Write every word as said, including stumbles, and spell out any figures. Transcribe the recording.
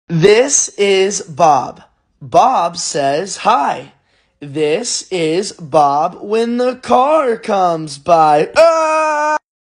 This is Bob. Bob says hi. This is Bob when the car comes by. Ah!